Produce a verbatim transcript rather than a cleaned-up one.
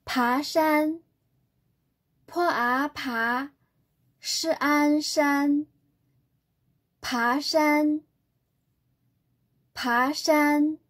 爬山，坡啊爬，是鞍山。爬山，爬山。